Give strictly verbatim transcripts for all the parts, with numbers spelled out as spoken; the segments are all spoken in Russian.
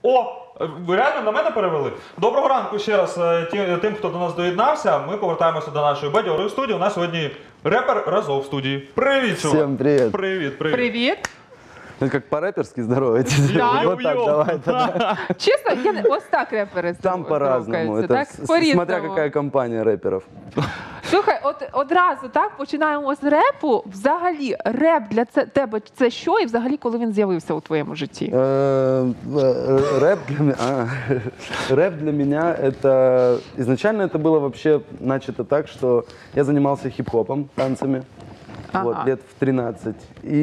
О, ви реально на мене перевели? Доброго ранку ще раз ті- тим, хто до нас доєднався. Ми повертаємося до нашої бадьорої студії. У нас сьогодні репер Разов в студії. Привіт, чувак. Всем привет. Привіт, привіт. Привіт. Ну, как по-рэперски здороваетесь. Да. Вот так, Йоу-йоу. давай тогда. Чесно, я не ось так репери Там по-разному. здоровкаються, Это так? с- По-різному. смотря какая компания рэперов. Слухай, от одразу так починаємо з репу. Взагалі, реп для це- тебе це що? І взагалі, коли він з'явився у твоєму житті? Э, э, Рэп для меня... а, Рэп для меня это... Изначально это было вообще начато так, что я занимался хип-хопом, танцами. Вот, Ага. лет в тринадцать.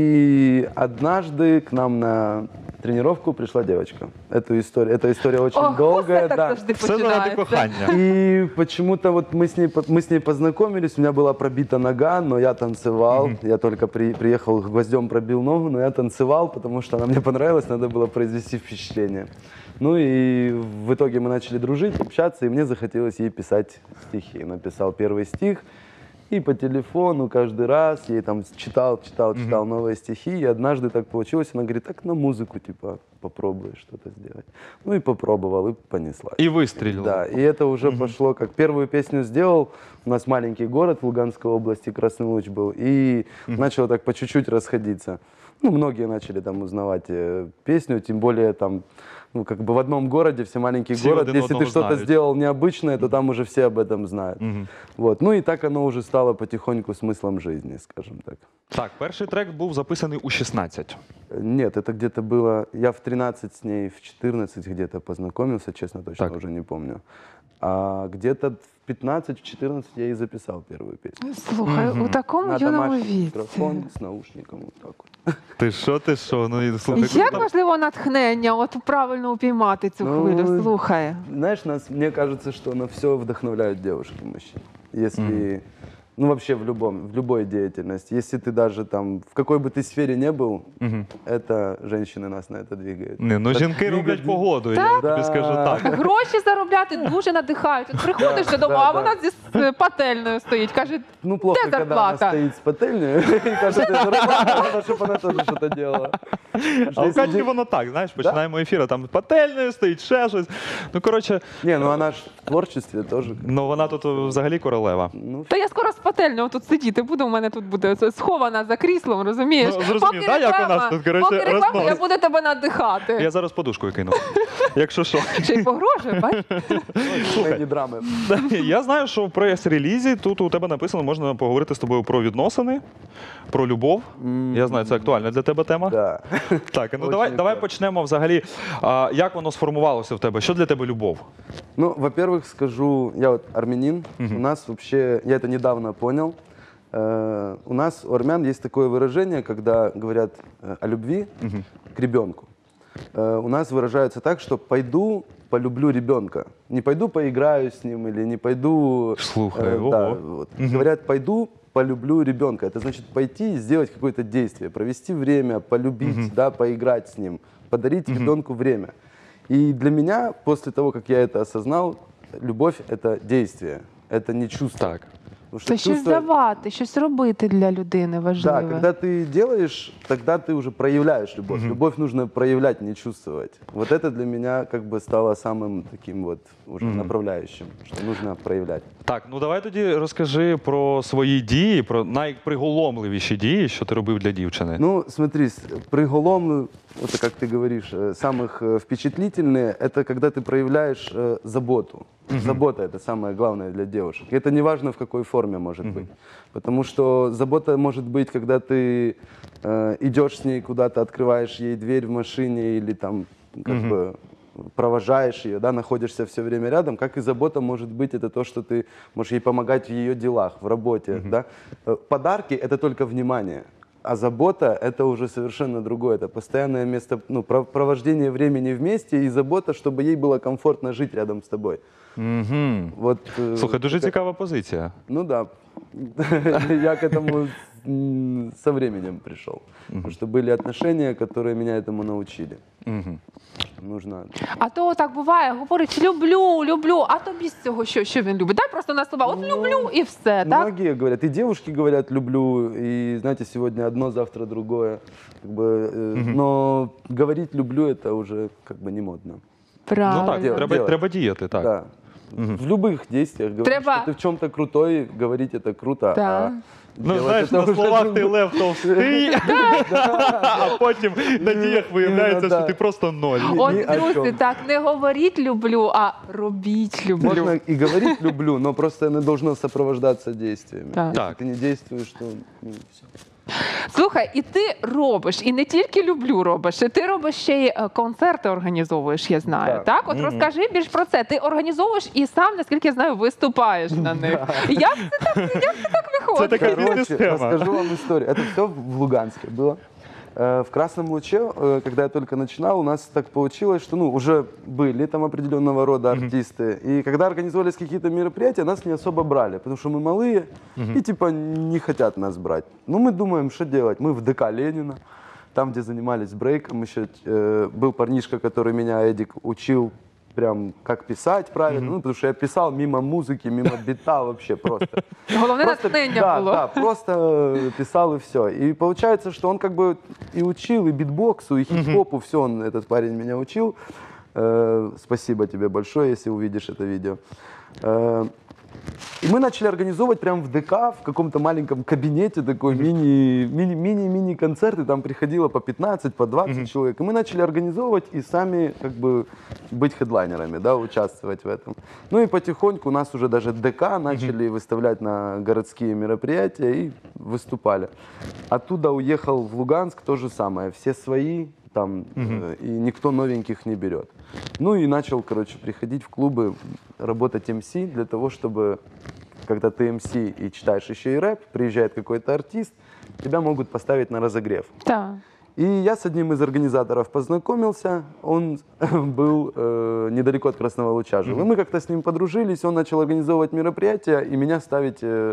И однажды к нам на тренировку пришла девочка. Эту историю, эта история очень Ох, долгая. все так да. завжди Все заради починається. кохання. И почему-то вот мы с, ней, по- мы с ней познакомились, у меня была пробита нога, но я танцевал. Я только при, приехал, гвоздем пробил ногу, но я танцевал, потому что она мне понравилась, надо было произвести впечатление. Ну и в итоге мы начали дружить, общаться, и мне захотелось ей писать стихи. Написал первый стих, и по телефону каждый раз ей там читал, читал, читал новые стихи. И однажды так получилось, она говорит, так на музыку, типа, попробуй что-то сделать. Ну и попробовал, и понеслась. І вистрілило. Да, и это уже пошло, как первую песню сделал, у нас маленький город в Луганской области, Красный Луч был, и начало так по чуть-чуть расходиться. Ну, многие начали там узнавать э, песню, тем более там, ну, как бы в одном городе, все маленький Все город, один если одного ты что-то знают. сделал необычное, то там уже все об этом знают. Вот, ну и так оно уже стало потихоньку смыслом жизни, скажем так. Так, перший трек був записаний у шістнадцять. Нет, это где-то было, я в тринадцать с ней, в четырнадцать где-то познакомился, честно, точно Так. уже не помню. А где-то в пятнадцать, в четырнадцать я и записал первую песню. Слухай, у такому На юному домашний віці. микрофон с наушником, вот так вот. Ти що, ти що? Ну, і слухай, Як круто. важливо натхнення, от правильно упіймати цю Ну, хвилю, слухай. Знаешь, нас, мне кажется, что на все вдохновляют девушки и мужчин. Если, ну вообще в любом, в любой деятельности, если ты даже там, в какой бы ты сфере не был, это женщины нас на это двигают. Ні, ну жінки роблять погоду, я тобі Да. скажу так. Гроші заробляти дуже надихають. От приходиш додому, да, а да. вона зі с- пательнею стоїть, каже, Ну, плохо, де когда она зарплата? стоит с пательней и каждый зарплата, чтобы она тоже что-то делала. А у Если Каті де- воно так, знаєш, починаємо ефір, а там пательнею стоїть, ще щось. Ну, коротше, Не, ну она ж в творчестве тоже. ну вона тут взагалі королева. Ну, Та я скоро з пательнею тут сидіти буду, у мене тут буде це схована за кріслом, розумієш? Ну, зрозумів, да, як у нас тут, коротше, поки реклама, рознос. я буду тебе надихати. Я зараз подушкою кину, якщо що. Ще й погрожує, бач? слухай, не драмы. Я знаю, що в прес-релізі тут у тебе написано, можна поговорити з тобою про відносини, про любов. Я знаю, це актуальна для тебе тема. Да. Так, ну Очень давай, давай так. почнемо взагалі. А, як воно сформувалося в тебе? Що для тебе любов? Ну, во-первых, скажу, я вот армянин, у нас вообще, я это недавно понял, э, у нас, у армян, есть такое выражение, когда говорят э, о любви к ребенку. Э, у нас выражается так, что пойду полюблю ребенка. Не пойду поиграю с ним или не пойду... Слухай, э, да, ого. вот. Говорят, пойду полюблю ребенка. Это значит пойти и сделать какое-то действие, провести время, полюбить, да, поиграть с ним, подарить ребенку время. И для меня, после того, как я это осознал, любовь — это действие, это не чувство. Так. Потому что Це щось чувство- давати, щось робити для людини Да, важливе. когда ты делаешь, тогда ты уже проявляешь любовь. Любовь нужно проявлять, не чувствовать. Вот это для меня как бы стало самым таким вот уже направляющим, что нужно проявлять. Так, ну давай тоді розкажи про свої дії, про найприголомливіші дії, що ти робив для дівчини. Ну, смотри, с- приголомлю, это как ты говоришь, э, самых э, впечатлительные, это когда ты проявляешь э, заботу. Забота — это самое главное для девушек. И это не важно, в какой форме может быть. Потому что забота может быть, когда ты э, идешь с ней куда-то, открываешь ей дверь в машине или там как бы провожаешь ее, да, находишься все время рядом, как и забота может быть, это то, что ты можешь ей помогать в ее делах, в работе, да. Э, Подарки — это только внимание. А забота — это уже совершенно другое. Это постоянное место, ну, про- провождение времени вместе и забота, чтобы ей было комфортно жить рядом с тобой. Угу. Вот, э, Слухай, дуже такая- цікава позиція. Ну да. Я к этому м, со временем пришел. Потому что были отношения, которые меня этому научили. Угу. Нужно. А то так буває, говорить люблю, люблю, а тобі з цього що, що він любить? Дай просто на слова, от люблю і все, так? Многие говорят, и девушки говорят люблю, и знаете, сегодня одно, завтра другое. Как бы, э, но говорить люблю это уже как бы не модно. Правильно. Ну так, Делать, треба, делать. треба діяти, так. Да. В любых действиях говорить, Треба- что ты в чем-то крутой, говорить это круто. Да. А Ну, делать знаєш, это на уже словах ти другое. Лев Товстий, а потім на діях виявляється, Іменно, що да. ти просто ноль. От, Ні о друзі, чому. так, не говоріть люблю, а робіть люблю. Можно и говорить люблю, но просто оно должно сопровождаться действиями. Так. Если Так. ты не действуешь, то ну, все. Слухай, і ти робиш, і не тільки люблю робиш, і ти робиш ще й е, концерти організовуєш, я знаю. Так, Так. от розкажи більш про це. Ти організовуєш і сам, наскільки я знаю, виступаєш на них. Як це так, як це так виходить? Це така Короче, бизнес-схема. расскажу вам историю. Это все в Луганске было. Э, В Красном Луче, э, когда я только начинал, у нас так получилось, что ну, уже были там определенного рода артисты. И когда организовывались какие-то мероприятия, нас не особо брали, потому что мы малые и типа не хотят нас брать. Ну мы думаем, что делать. Мы в ДК Ленина, там, где занимались брейком, еще э, был парнишка, который меня, Эдик, учил прям как писать правильно, ну, потому что я писал мимо музыки, мимо бита вообще просто. Головне Просто, натхнення да, було. да, просто э, писал и все. И получается, что он как бы и учил, и битбоксу, и хип-хопу, все, он, этот парень меня учил. Э, спасибо тебе большое, если увидишь это видео. Э, и мы начали организовывать прям в ДК, в каком-то маленьком кабинете такой мини, мини, мини-мини концерты, там приходило по пятнадцать, по двадцать человек. И мы начали организовывать и сами как бы быть хедлайнерами, да, участвовать в этом. Ну и потихоньку у нас уже даже ДК начали выставлять на городские мероприятия и выступали. Оттуда уехал в Луганск, то же самое, все свои, там, э, и никто новеньких не берет. Ну и начал, короче, приходить в клубы, работать эм си для того, чтобы, когда ты эм си и читаешь еще и рэп, приезжает какой-то артист, тебя могут поставить на разогрев. Так. И я с одним из организаторов познакомился, он был э, недалеко от Красного Луча жил. И мы как-то с ним подружились, он начал организовывать мероприятия и меня ставить э,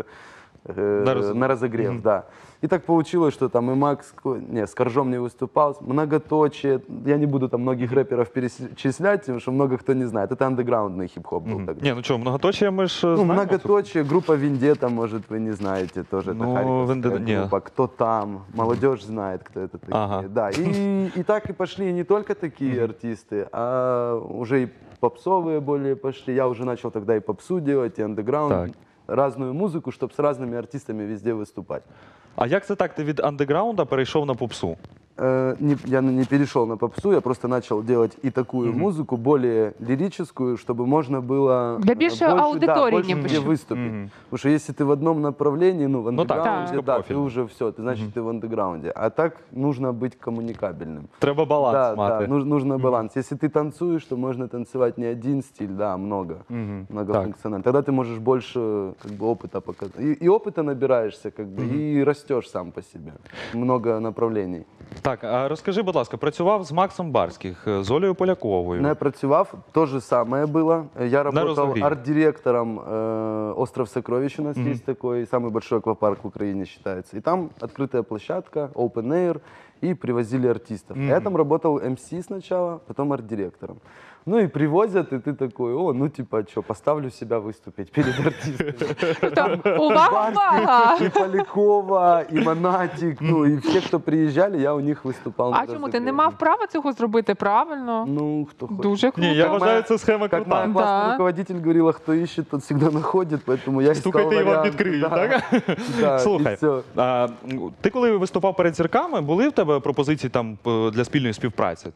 э, На разогрев. на разогрев, да. И так получилось, что там и Макс, Ко- не, с Коржом не выступал, Многоточие, я не буду там многих рэперов перечислять, потому что много кто не знает, это андеграундный хип-хоп был тогда. Ні, ну чого, многоточие ми ж Ну, знаємо. Многоточие, группа Вендетта, может, вы не знаете, тоже Ну, это харьковская Вендетта, не. группа. Кто там? Молодежь знает, кто это такие. Ага. Да, и, и так и пошли не только такие артисты, а уже и попсовые более пошли. Я уже начал тогда и попсу делать, и андеграунд, Так. разную музыку, чтобы с разными артистами везде выступать. А як це так? Ти від андеграунда перейшов на попсу? Э, не- я не перешел на попсу, я просто начал делать и такую музыку, более лирическую, чтобы можно было Для э, большей больше, аудитории да, больше не где почему. выступить. Потому что если ты в одном направлении, ну, в Ну так, андеграунде, да. да, ты Узкопрофильно. уже все, ты, значит, ты в андеграунде. А так нужно быть коммуникабельным. Треба баланс Да, мати. да, нуж- нужно баланс. Если ты танцуешь, то можно танцевать не один стиль, да, а много, многофункционально. Тогда ты можешь больше как бы опыта показать. И, и опыта набираешься, как бы, и растешь сам по себе. Много направлений. Так, а розкажи, будь ласка, працював з Максом Барських, з Олею Поляковою. Не працював, то же самое было. Я работал разогреве. арт-директором э, «Остров сокровищ», у нас есть такой, самый большой аквапарк в Украине считается. И там открытая площадка, open air, и привозили артистов. Я там работал эм си сначала, потом арт-директором. Ну и привозят, и ты такой, о, ну типа, что, поставлю себя выступить перед артистами. Там, увага, увага! И Полякова, и Монатик, ну и все, кто приезжали, я у них выступал. на А чому ти разогреве. не мав права цього зробити правильно? Ну, кто хочет. Дуже круто. Ні, я вважаю, це схема Как моя крута. классный Да. руководитель говорила, кто ищет, тот всегда находит, поэтому я искал Стукайте і вам вариант. відкриють, Да. так? Да, Слухай, і все. а, ти коли виступав перед зірками, були в тебе пропозиції там п- для спільної співпраці?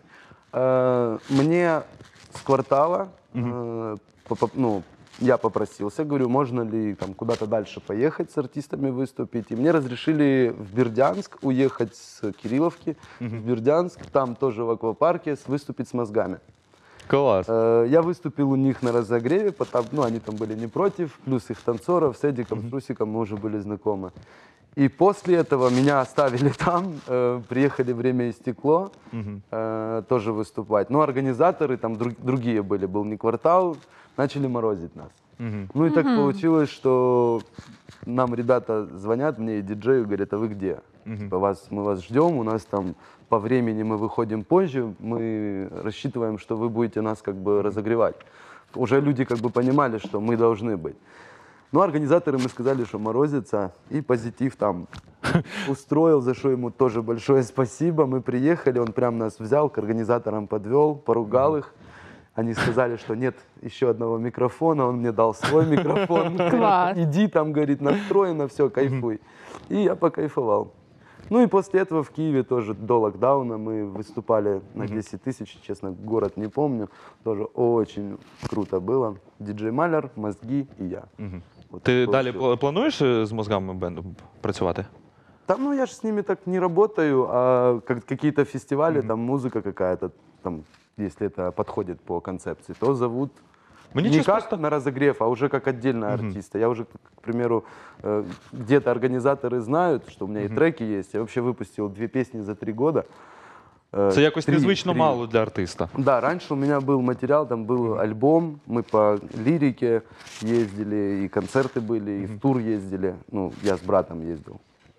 Э, Мне с квартала, э, попо- ну, я попросился, говорю, можно ли там куда-то дальше поехать с артистами выступить. И мне разрешили в Бердянск уехать с Кирилловки, в Бердянск, там тоже в аквапарке, с- выступить с мозгами. Клас. Э, Я выступил у них на разогреве, потом, ну, они там были не против, плюс их танцоров, с Эдиком, с Русиком мы уже были знакомы. И после этого меня оставили там, э, приехали «Время и стекло» э, тоже выступать. Но организаторы там друг- другие были, был не квартал, начали морозить нас. Ну и так получилось, что нам ребята звонят, мне и диджею, говорят, а вы где? Типа, вас, мы вас ждем, у нас там по времени мы выходим позже, мы рассчитываем, что вы будете нас как бы разогревать. Уже люди как бы понимали, что мы должны быть. Но организаторы мы сказали, что морозится, и позитив там устроил, за что ему тоже большое спасибо. Мы приехали, он прям нас взял, к организаторам подвел, поругал их. Они сказали, что нет еще одного микрофона, он мне дал свой микрофон. Класс. Иди там, говорит, настроено, все, кайфуй. И я покайфовал. Ну и после этого в Киеве тоже до локдауна мы выступали на десять тысяч, честно, город не помню. Тоже очень круто было. Диджей Маляр, Мозги и я. Вот Ти такой далі шоу. пла- плануєш е, з мозгами бенду працювати? Там, ну я же с ними так не работаю, а как, какие-то фестивали, там музыка какая-то, там, если это подходит по концепции, то зовут Мені не чесно как просто... на разогрев, а уже как отдельного артиста. Я уже, к примеру, э, где-то организаторы знают, что у меня и треки есть. Я вообще выпустил две песни за три года. Э, Це якось три- незвично три. мало для артиста. Да, раньше у меня был материал, там был альбом, мы по лирике ездили, и концерты были, и в тур ездили. Ну, я с братом ездил.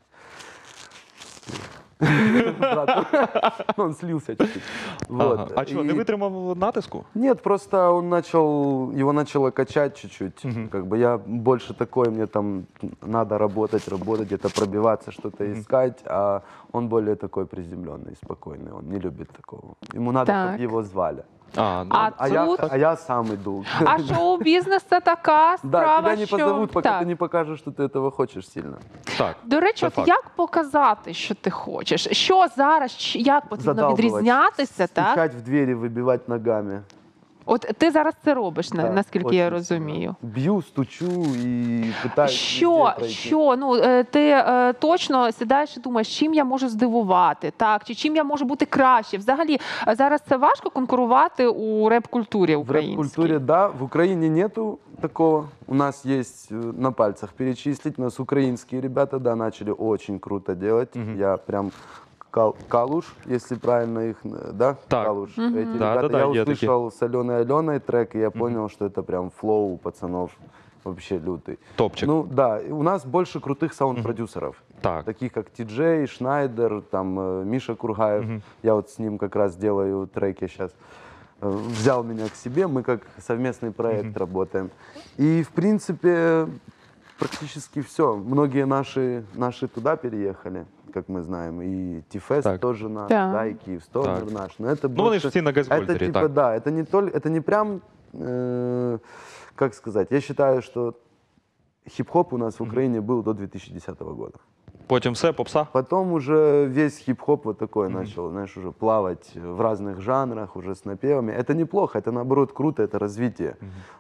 Брат, он слился чуть-чуть. Вот. Ага. А чого, не И- витримав натиску? Нет, просто он начал, его начало качать чуть-чуть. Как бы я больше такой, мне там надо работать, работать, где-то пробиваться, что-то искать, а он более такой приземленный, спокойный, он не любит такого. Ему надо, Так. чтобы его звали. А, ну, А А я, тут, а я сам иду. а шоу-бізнес це така Да, справа, тебя не що... позовут, пока Так. ты не покажешь, что ты этого хочешь сильно. так. До речі, Це от факт. як показати, що ти хочеш? Що зараз, чи- як потрібно Задалбывать. відрізнятися, так? Стучать в двери, выбивать ногами. От ти зараз це робиш, на- Да, наскільки очень я сильно. розумію. Бью, стучу и пытаюсь Що, везде пройти. що, ну е, ти е, точно сідаєш і думаєш, чим я можу здивувати, так? Чи чим я можу бути краще? Взагалі, е, зараз це важко конкурувати у реп-культурі В українській. рэп-культуре, да. В Украине нету такого. У нас есть э, на пальцах перечислить. У нас украинские ребята, да, начали очень круто делать. Я прям Кал- Калуш, если правильно их, э, да? Так. Калуш. Мгм. Эти Да, ребята, да, да, я є такі. услышал с Аленой Аленой трек, и я понял, что это прям флоу у пацанов вообще лютый. Топчик. Ну да, и у нас больше крутых саунд-продюсеров. Так. Таких как Ти-Джей, Шнайдер, там э, Миша Кургаев. Я вот с ним как раз делаю треки сейчас. Э, Взял меня к себе, мы как совместный проект работаем. И в принципе практически все. Многие наши, наши туда переехали, как мы знаем. И Тифест Так. тоже наш, Да. да, и Киевстормер Так. наш. Но это Ну, вони больше- ж всі на это Газгольдері, типа, так. да, это не только, это не прям, э, как сказать, я считаю, что хип-хоп у нас в Украине был до две тысячи десятого года. Потім все, попса. Потом уже весь хип-хоп вот такой начал, знаешь, уже плавать в разных жанрах, уже с напевами. Это неплохо, это наоборот круто, это развитие.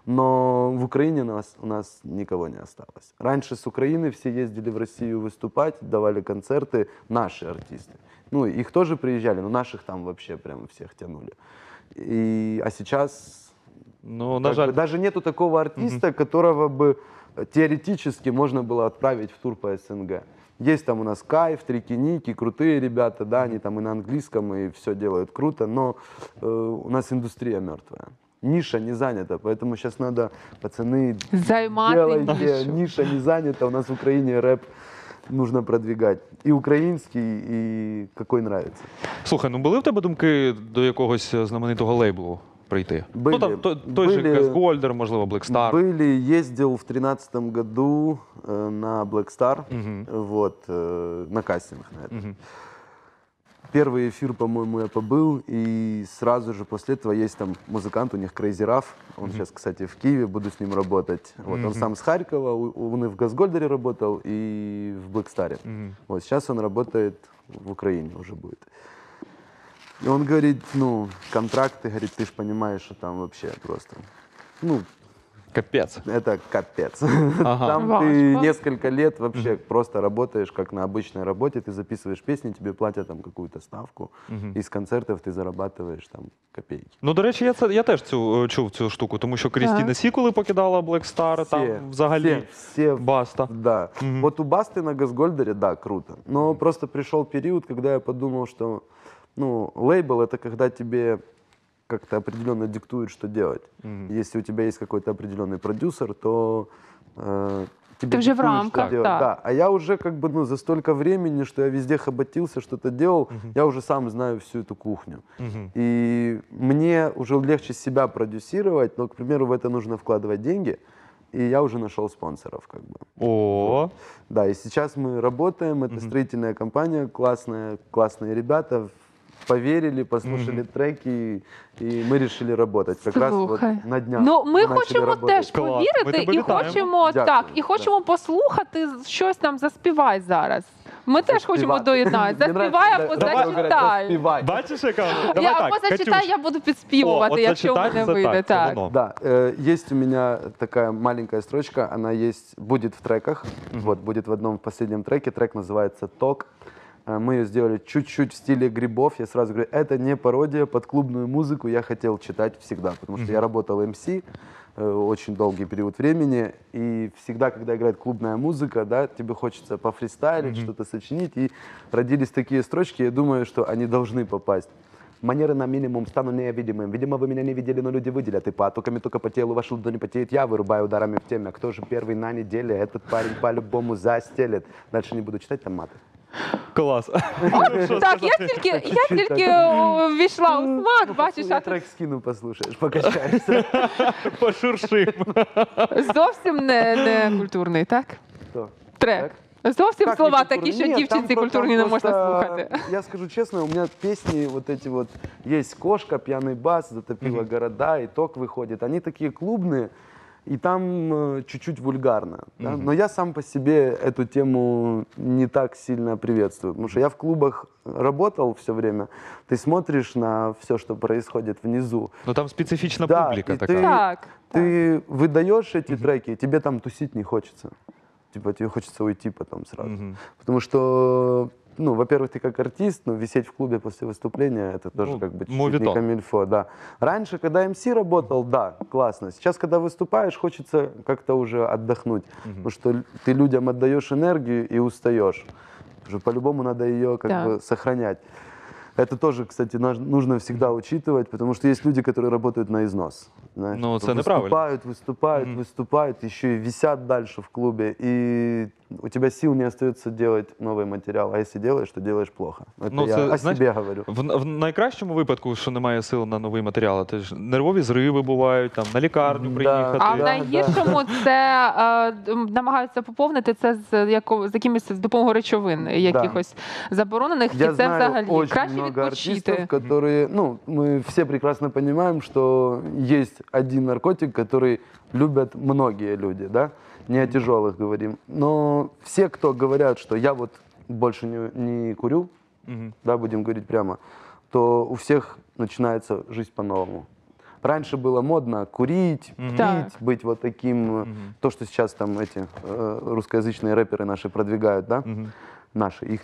Но в Украине нас, у нас никого не осталось. Раньше с Украины все ездили в Россию выступать, давали концерты, наши артисты. Ну, их тоже приезжали, но наших там вообще прям всех тянули. И, а сейчас Ну, на как жаль. бы даже нету такого артиста, которого бы э, теоретически можно было отправить в тур по СНГ. Есть там у нас Кайф, Трики-Ники, крутые ребята, да, они там и на английском, и все делают круто, но э, у нас индустрия мертвая. Ниша не занята, поэтому сейчас надо, пацаны, Займати делайте, нішу. ниша не занята, у нас в Украине рэп нужно продвигать. И украинский, и какой нравится. Слухай, ну були в тебе думки до якогось знаменитого лейблу прийти? Були. Ну там той, той же Були. Газгольдер, можливо, Black Star. Были, ездил в тринадцатом году э, на Black Star, Мгм. вот, э, на кастинг на это. Мгм. Первый эфир, по-моему, я побыл, и сразу же после этого есть там музыкант, у них Crazy Ruff, он сейчас, кстати, в Киеве, буду с ним работать. Вот, он сам с Харькова, у- он и в Газгольдере работал, и в Black Star. Мгм. Вот, сейчас он работает в Украине уже будет. И он говорит, ну, контракты, говорит, ты же понимаешь, что там вообще просто, ну, Капець. это капец. Ага. Там Важко. ты несколько лет вообще просто работаешь, как на обычной работе, ты записываешь песни, тебе платят там какую-то ставку, из концертов ты зарабатываешь там копейки. Ну, до речі, я це я теж цю е, чув цю штуку, тому що Крістіна Так. Сі, коли покидала Black Star, там взагалі все, все, баста. да. Вот у Басты на Газгольдере, да, круто. Но просто пришел период, когда я подумал, что, ну, лейбл — это когда тебе как-то определенно диктуют, что делать. Если у тебя есть какой-то определенный продюсер, то э, тебе Ты уже в диктуют, что рамках, делать. да. Да, а я уже как бы, ну, за столько времени, что я везде хоботился, что-то делал, я уже сам знаю всю эту кухню. Мгм. И мне уже легче себя продюсировать, но, к примеру, в это нужно вкладывать деньги, и я уже нашел спонсоров, как бы. О, Да, и сейчас мы работаем, это строительная компания, классная, классные ребята, поверили, послушали треки, и мы решили работать. Как раз вот Слухай. на днях Ну, ми начали хочемо работать. теж Клас. Ми повірити тебе і вітаємо. хочемо Дякую. так, і хочемо послухати щось нам заспівай зараз. Ми теж хочемо Заспівати. доєднатися. Мені Заспівай нравится, або когда говорят, зачитай. «Заспівай». бачиш, яка вона? Давай Я так, або зачитай, Катюш. я буду О, підспівувати, от якщо в зачитай, мене це вийде. так, це Так. воно. Да, э, есть у меня такая маленькая строчка, она есть, будет в треках, вот, будет в одном последнем треке, трек называется «Ток». Э, Мы ее сделали чуть-чуть в стиле Грибов, я сразу говорю, это не пародия, под клубную музыку я хотел читать всегда, потому что я работал эм си э, очень долгий период времени, и всегда, когда играет клубная музыка, да, тебе хочется пофристайлить, что-то сочинить, и родились такие строчки, я думаю, что они должны попасть. Манеры на минимум, стану невидимым. Видимо, вы меня не видели, но люди выделят. И потоками только по телу вашу ладонь потеет. Я вырубаю ударами в теме. А кто же первый на неделе? Этот парень по-любому застелит. Дальше не буду читать, там маты. Клас. Так, я тільки, я тільки о, ввійшла у смак, бачиш, Я а ти трек скину, послушаешь, покачаешься. Пошуршим. зовсім не, не культурний, так? Что? Трек. Зовсім Как слова не такі, культурный? що Нет, дівчинці там про- культурні там не можна просто, слухати. Я скажу честно, у меня песни вот эти вот, есть «Кошка», «Пьяный бас», «Затопила города», «Итог» выходит. Они такие клубные, и там э, чуть-чуть вульгарно. Да? Но я сам по себе эту тему не так сильно приветствую, потому что я в клубах работал все время. Ты смотришь на все, что происходит внизу. Ну там специфічна Да, публіка і така. ти- Так. Ты выдаешь эти треки, и тебе там тусить не хочется. Типа тебе хочется уйти потом сразу. Мгм. Потому что, ну, во-первых, ты как артист, но висеть в клубе после выступления, это тоже Ну, как бы чуть-чуть не моветон. камильфо, да. Раньше, когда эм си работал, да, классно. Сейчас, когда выступаешь, хочется как-то уже отдохнуть. Потому что л- ты людям отдаешь энергию и устаешь. Потому что по-любому надо ее как Да. бы сохранять. Это тоже, кстати, наж- нужно всегда учитывать, потому что есть люди, которые работают на износ. Знаешь, Ну, типа это неправильно. Выступают, выступают, выступают, еще и висят дальше в клубе, и у тебя сил не остается делать новый материал. А если делаешь, то делаешь плохо. Это Ну, я це, о знаєш, себе говорю. В, в найкращому випадку, що немає сил на новий матеріал, це ж нервові зриви бувають, там на лікарню Да. приїхати. А в Да, найгіршому це е, д- намагаються поповнити це з, яко, з якимось з допомогою речовин, якихось заборонених, Я і це знаю взагалі очень краще много артистов, відпочити. которые, ну, мы все прекрасно понимаем, что есть один наркотик, который любят многие люди, да, не о тяжелых говорим, но все, кто говорят, что я вот больше не, не курю, Мгм. да, будем говорить прямо, то у всех начинается жизнь по-новому. Раньше было модно курить, пить, Так. быть вот таким, э, то, что сейчас там эти э, русскоязычные рэперы наши продвигают, да, Мгм. наши, их.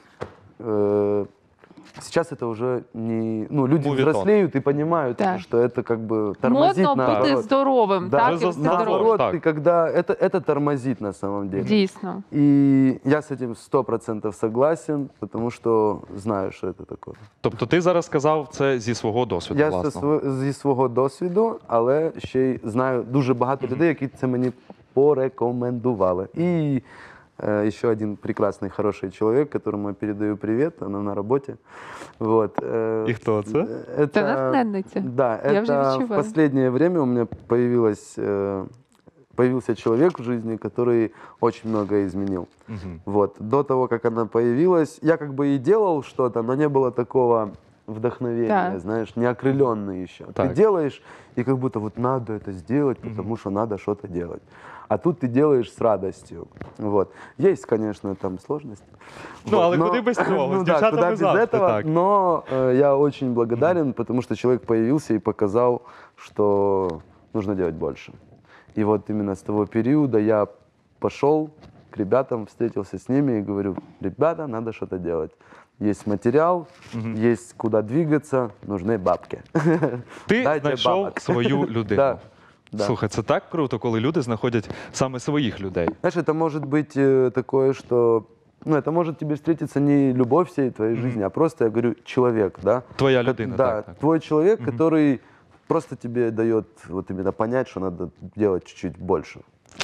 Э, Сейчас это уже не... Ну, люди Мувитон. взрослеют и понимают, Да. уже, что это как бы тормозит Модно бути наоборот. здоровим, Да. так, Ви і за- бути наоборот. здоровим. Наоборот, так. ты когда... Это, это тормозит на самом деле. Дійсно. И я с этим сто процентов согласен, потому что знаю, что это такое. Тобто ти зараз сказав це зі свого досвіду, Я зі, власне. сво- зі свого досвіду, але ще й знаю дуже багато людей, які це мені порекомендували. І э, еще один прекрасный, хороший человек, которому я передаю привет, она на работе. Вот, э, И кто это? Это, Це натхненниця. Да, Я уже это в відчуваю. последнее время у меня появилась, э, появился человек в жизни, который очень многое изменил. Мгм. Вот. До того, как она появилась, я как бы и делал что-то, но не было такого вдохновения, Так. знаешь, не окрыленный еще. Так. Ты делаешь, и как будто вот надо это сделать, потому что надо что-то делать. А тут ты делаешь с радостью. Вот. Есть, конечно, там сложности. Ну, Вот, але но- куди без цього? З Ну да, дівчатами куда без завжди этого. так. Но э, я очень благодарен, потому что человек появился и показал, что нужно делать больше. И вот именно с того периода я пошел к ребятам, встретился с ними и говорю, ребята, надо что-то делать. Есть материал, есть куда двигаться, нужны бабки. Ти Дайте знайшов бабок. свою людину. Да, да. Слухай, це так круто, коли люди знаходять саме своїх людей. Знаешь, это может быть э, такое, что... Ну, это может тебе встретиться не любовь всей твоей жизни, а просто, я говорю, человек, да? Твоя Ко- людина, Да, так, так. твой человек, который просто тебе дает вот именно понять, что надо делать чуть-чуть больше.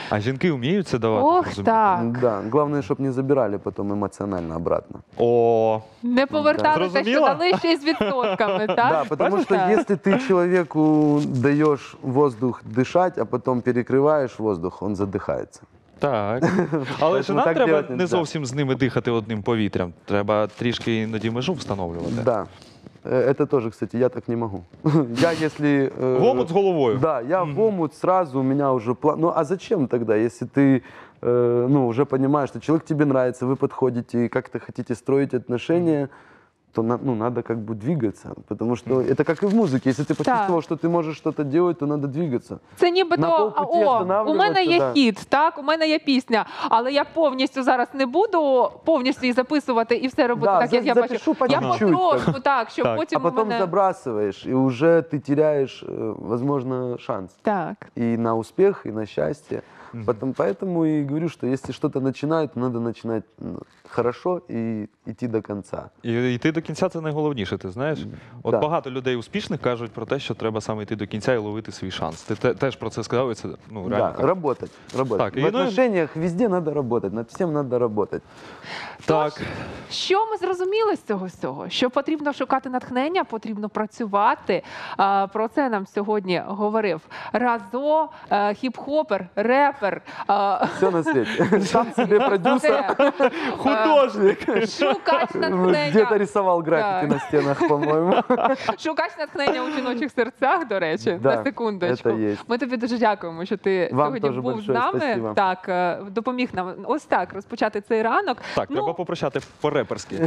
А жінки вміють це давати? Ох, розумієте? так. Да, главное, чтобы не забирали потом эмоционально обратно. О, Не повертали те, що Зрозуміло? дали ще й з відсотками, так? Да, потому что Так. если ты человеку даешь воздух дышать, а потом перекрываешь воздух, он задыхается. так. Але ж Поэтому нам так треба делать не нельзя. зовсім з ними дихати одним повітрям. Треба трішки іноді межу встановлювати. Да. Э, Это тоже, кстати, я так не могу. Я если... э, Гомут з головою. Да, я в омут сразу, у меня уже план. Ну а зачем тогда, если ты э, ну, уже понимаешь, что человек тебе нравится, вы подходите и как-то хотите строить отношения, то на- ну, надо как бы двигаться. Потому что это как и в музыке. Если ты почувствовал, что ты можешь что-то делать, то надо двигаться. Це нібито, На полпуті о, у останавливатися, мене є да. хіт, так, у мене є пісня, але я повністю зараз не буду повністю її записувати і все робити Да, так, як за- я запишу бачу. Я по чуть-чуть, потрошку, так, щоб Так. потім А потом у мене... забрасываешь, и уже ты теряешь, э, возможно, шанс. Так. И на успех, и на счастье. Потом, поэтому и говорю, что если что-то начинать, то надо начинать ну, хорошо и идти до конца. І йти до кінця це найголовніше, ти знаєш? От Да. багато людей успішних кажуть про те, що треба саме йти до кінця і ловити свій шанс. Ти те- теж про це сказав, і це ну, реально. Да, так. работать, работать. Так, и в ну- отношениях везде надо работать, над всем надо работать. Так. Що ми зрозуміли з цього всього? Що потрібно шукати натхнення, потрібно працювати. А, Про це нам сьогодні говорив Разо, е, хіп-хопер, репер. а, Все на свете. Сам себе продюсер, це, Художник! е, Шукач где-то натхнення. рисовал граффити Так. на стенах, по-моему. Шукач натхнення у жіночих серцях, до речі, Да, на секундочку. це є. Ми тобі дуже дякуємо, що ти Вам сьогодні теж був з большое нами. спасибо. Так, е, допоміг нам ось так розпочати цей ранок. Так, Ну, треба попрощати по-реперськи.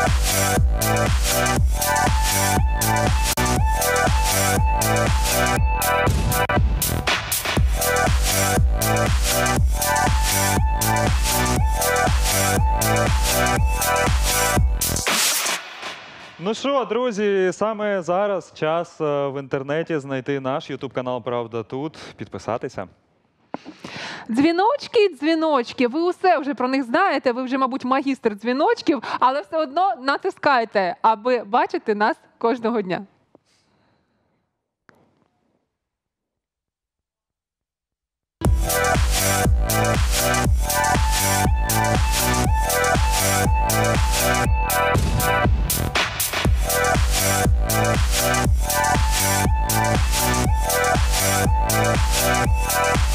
Ну що, друзі, саме зараз час е, в інтернеті знайти наш ютуб канал Правда тут, підписатися. Дзвіночки, дзвіночки. Ви усе вже про них знаєте. Ви вже, мабуть, магістр дзвіночків, але все одно натискайте, аби бачити нас кожного дня. We'll be right back.